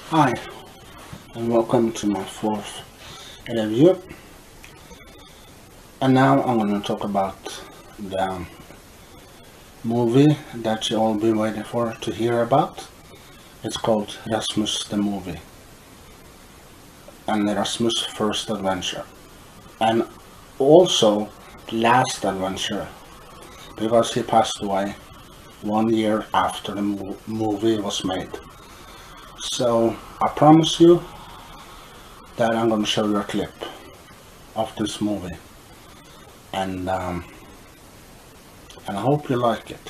Hi, and welcome to my fourth interview. And now I'm going to talk about the movie that you all been waiting for to hear about. It's called Rasmus the Movie and Rasmus' First Adventure, and also Last Adventure, because he passed away 1 year after the movie was made. So I promise you that I'm going to show you a clip of this movie, and I hope you like it.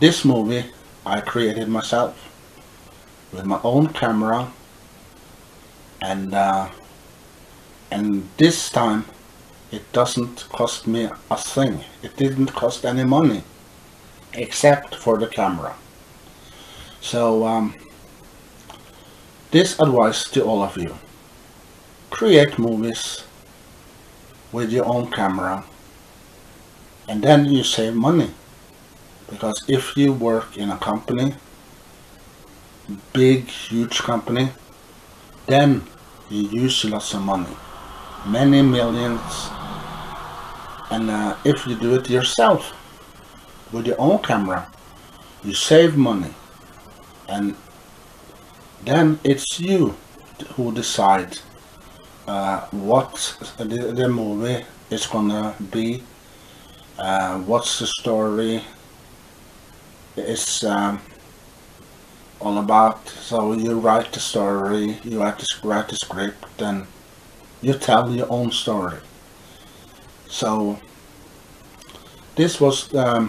this movie I created myself with my own camera, and this time it doesn't cost me a thing. It didn't cost any money except for the camera. So this advice to all of you: create movies with your own camera, and then you save money. Because if you work in a company, big huge company, then you use lots of money, many millions. And if you do it yourself with your own camera, you save money, and then it's you who decide what the movie is gonna be, what's the story is all about. So you write the story, you write the script, and you tell your own story. So this was the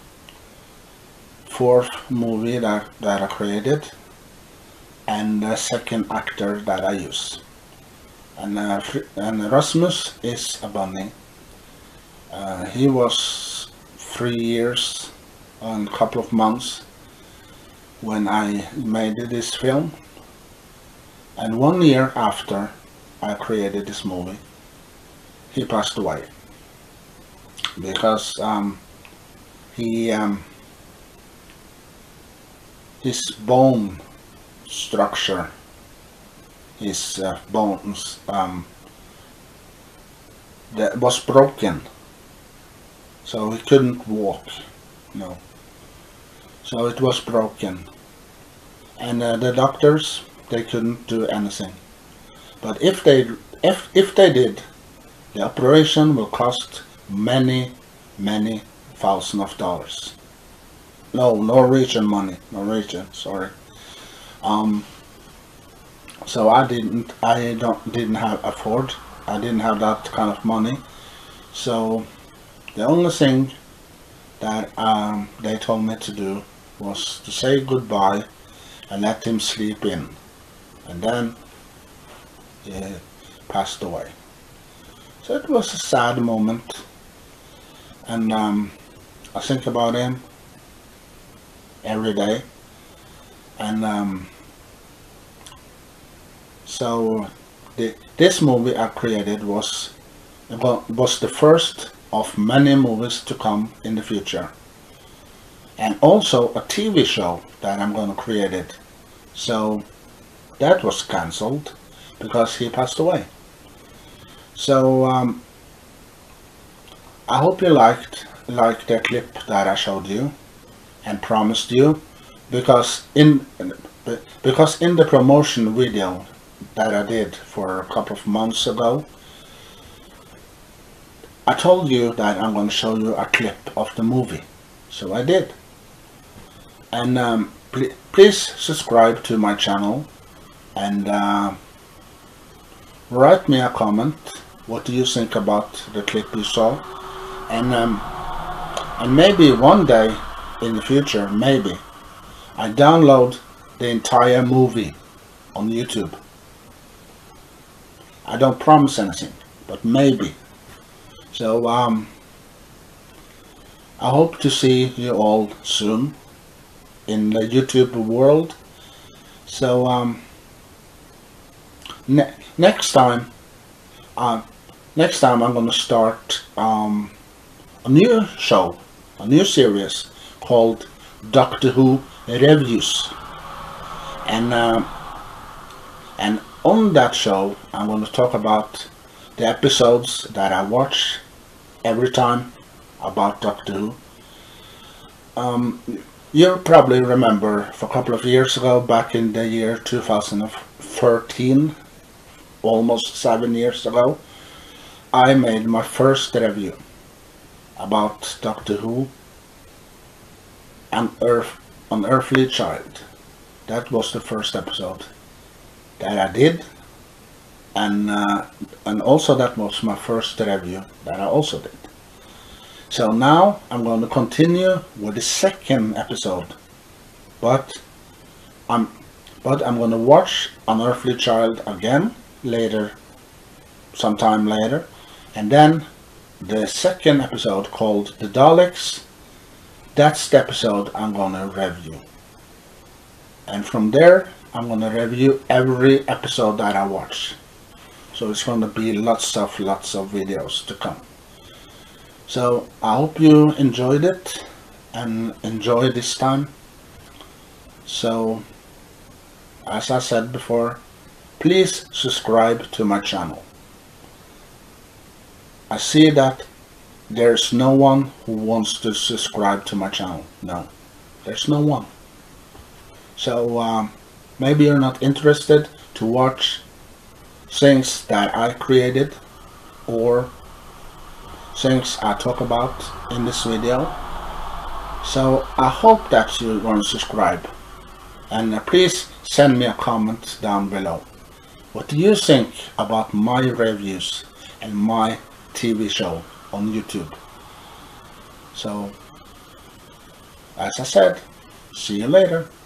fourth movie that I created, and the second actor that I use. And Rasmus is a bunny. He was 3 years and a couple of months when I made this film, and 1 year after I created this movie, he passed away because his bone structure, his bones that was broken, so he couldn't walk. No. So it was broken, and the doctors, they couldn't do anything. But if they did, the operation will cost many thousands of dollars. No, Norwegian money, sorry. So I didn't have that kind of money. So the only thing that they told me to do was to say goodbye and let him sleep in, and then he passed away. So it was a sad moment, and I think about him every day. And so this movie I created was the first of many movies to come in the future, and also a TV show that I'm going to create it. So that was cancelled because he passed away. So I hope you liked the clip that I showed you and promised you, because in the promotion video that I did for a couple of months ago, I told you that I'm going to show you a clip of the movie. So I did. And please subscribe to my channel, and write me a comment. What do you think about the clip you saw? And maybe one day in the future, maybe I download the entire movie on YouTube. I don't promise anything, but maybe. So I hope to see you all soon in the YouTube world. So next time I'm going to start a new show, a new series called Doctor Who Reviews, and on that show I'm going to talk about the episodes that I watch every time about Doctor Who. You'll probably remember for a couple of years ago, back in the year 2013, almost 7 years ago, I made my first review about Doctor Who, An Unearthly Child. That was the first episode that I did, and also that was my first review that I also did. So now I'm going to continue with the second episode, but I'm going to watch Unearthly Child again later, sometime later, and then the second episode called The Daleks. That's the episode I'm going to review, and from there I'm going to review every episode that I watch. So it's going to be lots of videos to come. So I hope you enjoyed it and enjoy this time. So as I said before, please subscribe to my channel. I see that there's no one who wants to subscribe to my channel. No, there's no one. So maybe you're not interested to watch things that I created or things I talk about in this video. So I hope that you're going to subscribe, and please send me a comment down below. What do you think about my reviews and my TV show on YouTube? So as I said, see you later.